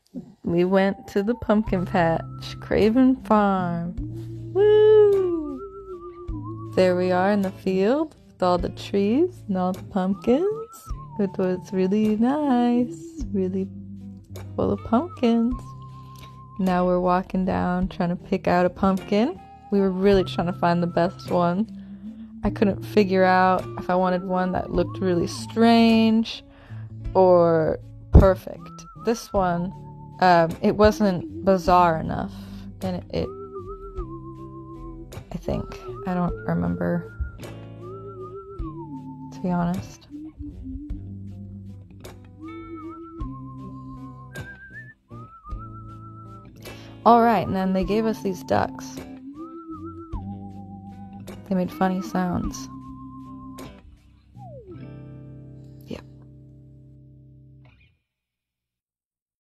we went to the pumpkin patch, Craven Farms. Woo! There we are in the field with all the trees and all the pumpkins. It was really nice, really full of pumpkins. Now we're walking down trying to pick out a pumpkin. We were really trying to find the best one. I couldn't figure out if I wanted one that looked really strange or perfect. This one, it wasn't bizarre enough, and it I think, I don't remember, to be honest. Alright, and then they gave us these ducks. They made funny sounds.